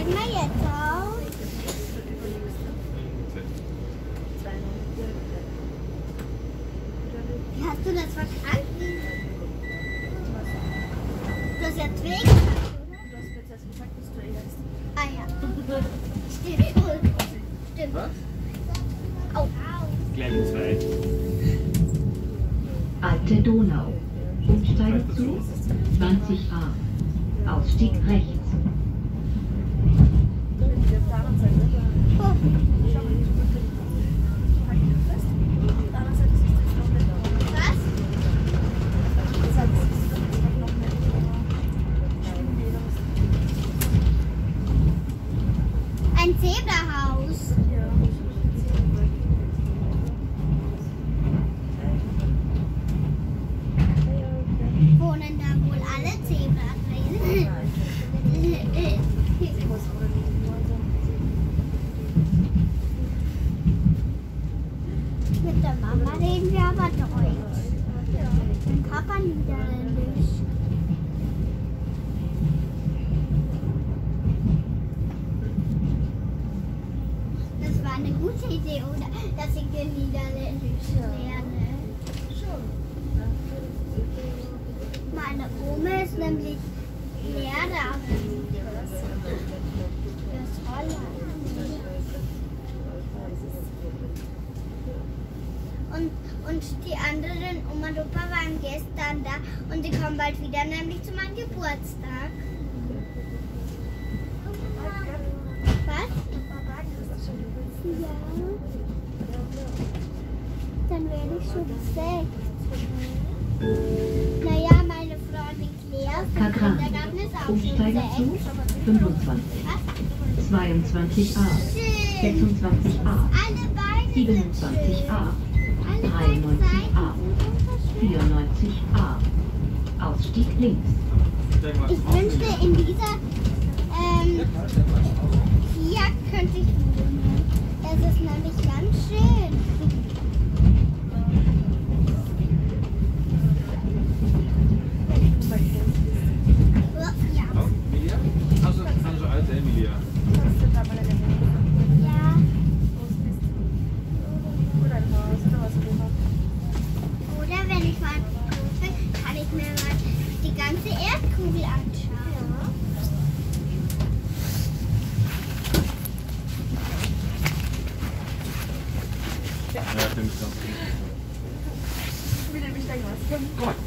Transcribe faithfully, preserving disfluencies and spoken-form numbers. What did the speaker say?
Steig mal jetzt auf. Wie hast du das verstanden? Du hast ja zwei gesagt, oder? Du hast jetzt erst gesagt, dass du erst. Ah ja. Stimmt. Stimmt. Was? Au. Gleich zwei. Alte Donau. Umsteigen zu zwanzig a. Ausstieg rechts. Oh. Was? Ein Zebrahaus. Wohnen da wohl alle Zebras drin? Mit der Mama reden wir aber Deutsch. Mit Papa Niederländisch. Das war eine gute Idee, oder? Dass ich Niederländisch lerne. Meine Oma ist nämlich Lehrerin. Das Holland. Und, und die anderen Oma und Opa waren gestern da und die kommen bald wieder, nämlich zu meinem Geburtstag. Was? Ja. Dann werde ich schon sechs. Naja, meine Freundin Claire vom Kakran. Kindergarten ist auch schon Umsteigen zu sechs. fünfundzwanzig. Was? zweiundzwanzig a. Schön. sechsundzwanzig a. Alle Beine sind siebenundzwanzig schön. a. Alle dreiundneunzig beiden a. Seiten sind vierundneunzig a. Ausstieg links. Ich wünschte, in dieser ähm, hier könnte ich wohnen. Das ist nämlich ganz schön. Ja. Emilia? Also, also alte Emilia. Ja. Oder wenn ich mal groß bin, kann ich mir mal die ganze Erdkugel anschauen. Ja, stimmt. Wieder mich da was. Guck mal.